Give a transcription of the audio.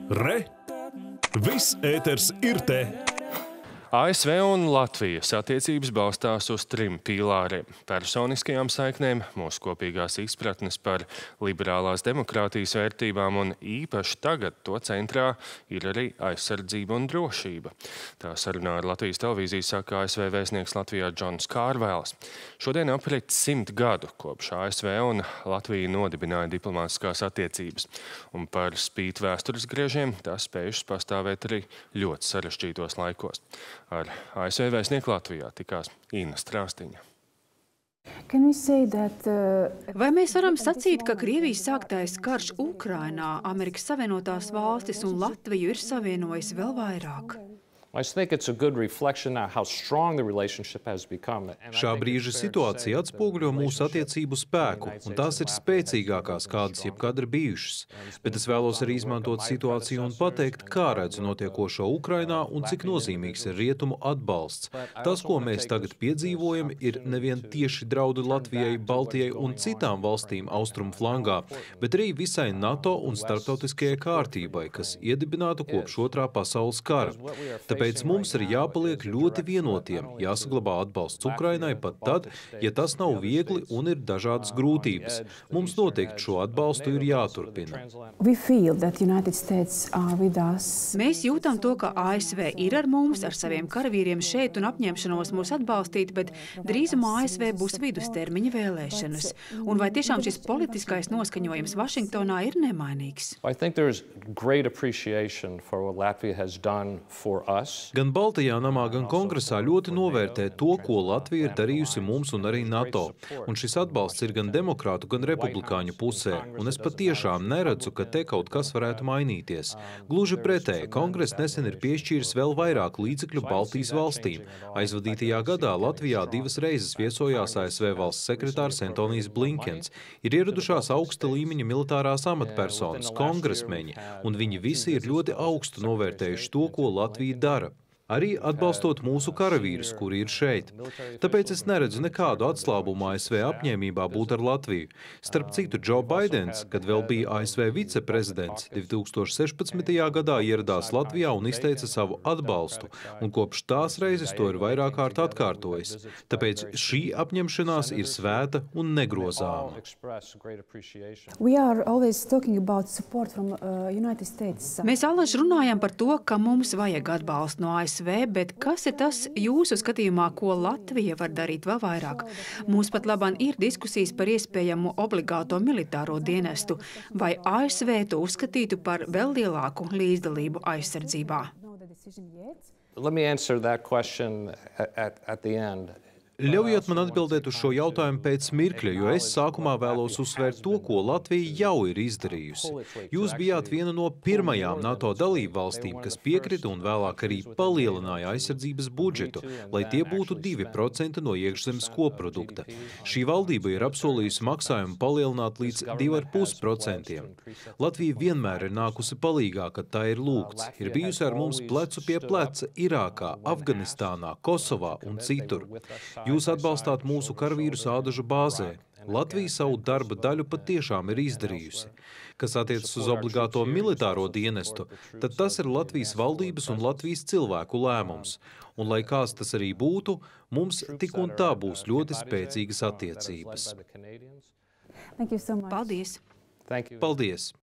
Re! Viss ēters ir te! ASV un Latvijas attiecības balstās uz 3 pīlāriem – personiskajām saiknēm, mūsu kopīgās izpratnes par liberālās demokrātijas vērtībām un īpaši tagad to centrā ir arī aizsardzība un drošība. Tā sarunā ar Latvijas televīziju saka ASV vēstnieks Latvijā Džons Kārvēls. Šodien aprit 100 gadu, kopš ASV un Latvija nodibināja diplomātiskās attiecības. Un par spīti vēstures griežiem tās spējušas pastāvēt arī ļoti sarežģītos laikos. Ar ASV vēstnieku Latvijā tikās Inna Strāstiņa. Vai mēs varam sacīt, ka Krievijas sāktais karš Ukrainā Amerikas Savienotās valstis un Latviju ir savienojis vēl vairāk? Šā brīža situācija atspoguļo mūsu attiecību spēku, un tās ir spēcīgākās, kādas jebkad ir bijušas. Bet es vēlos arī izmantot situāciju un pateikt, kā redzu notiekošo Ukrainā un cik nozīmīgs ir rietumu atbalsts. Tas, ko mēs tagad piedzīvojam, ir nevien tieši draudu Latvijai, Baltijai un citām valstīm austrumu flangā, bet arī visai NATO un starptautiskajai kārtībai, kas iedibināta kopš Otrā pasaules kara. Tāpēc mums ir jāpaliek ļoti vienotiem, jāsaglabā atbalsts Ukrainai pat tad, ja tas nav viegli un ir dažādas grūtības. Mums noteikti šo atbalstu ir jāturpina. Mēs jūtam to, ka ASV ir ar mums, ar saviem karavīriem šeit un apņemšanos mūs atbalstīt, bet drīzumā ASV būs vidustermiņa vēlēšanas. Un vai tiešām šis politiskais noskaņojums Vašingtonā ir nemainīgs? Gan Baltijā namā, gan Kongresā ļoti novērtē to, ko Latvija ir darījusi mums un arī NATO. Un šis atbalsts ir gan demokrātu, gan republikāņu pusē. Un es patiešām neredzu, ka te kaut kas varētu mainīties. Gluži pretēji, Kongress nesen ir piešķīris vēl vairāk līdzekļu Baltijas valstīm. Aizvadītajā gadā Latvijā 2 reizes viesojās ASV valsts sekretārs Antonijs Blinkens. Ir ieradušās augsta līmeņa militārās amatpersonas, kongresmeņi, un viņi visi ir ļoti augstu novērtējuši to, ko Latvija dara. Arī atbalstot mūsu karavīrus, kuri ir šeit. Tāpēc es neredzu nekādu atslābumu ASV apņēmībā būt ar Latviju. Starp citu, Džo Baidens, kad vēl bija ASV viceprezidents, 2016. gadā ieradās Latvijā un izteica savu atbalstu, un kopš tās reizes to ir vairāk kārt atkārtojis. Tāpēc šī apņemšanās ir svēta un negrozāma. Mēs allaž runājam par to, ka mums vajag atbalstu no ASV, bet kas ir tas jūsu skatījumā, ko Latvija var darīt vēl vairāk? Mums pat labāk ir diskusijas par iespējamu obligāto militāro dienestu, vai ASV to uzskatītu par vēl lielāku līdzdalību aizsardzībā? Ļaujiet man atbildēt uz šo jautājumu pēc mirkļa, jo es sākumā vēlos uzsvērt to, ko Latvija jau ir izdarījusi. Jūs bijāt viena no pirmajām NATO dalību valstīm, kas piekrita un vēlāk arī palielināja aizsardzības budžetu, lai tie būtu 2% no iekšzemes koprodukta. Šī valdība ir apsolījusi maksājumu palielināt līdz 2,5%. Latvija vienmēr ir nākusi palīgā, kad tā ir lūgts. Ir bijusi ar mums plecu pie pleca Irākā, Afganistānā, Kosovā un citur. Jūs atbalstāt mūsu karavīrus ādažu bāzē. Latvija savu darba daļu patiešām ir izdarījusi. Kas attiecas uz obligāto militāro dienestu, tad tas ir Latvijas valdības un Latvijas cilvēku lēmums. Un lai kāds tas arī būtu, mums tik un tā būs ļoti spēcīgas attiecības. Paldies! Paldies!